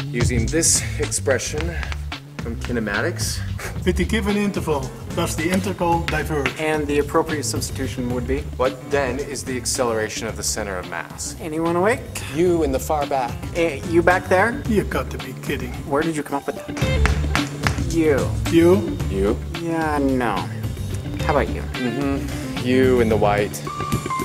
Using this expression from kinematics. With the given interval, does the integral diverge? And the appropriate substitution would be? What then is the acceleration of the center of mass? Anyone awake? You in the far back. You back there? You got to be kidding. Where did you come up with that? You. You? You? Yeah, no. How about you? You in the white.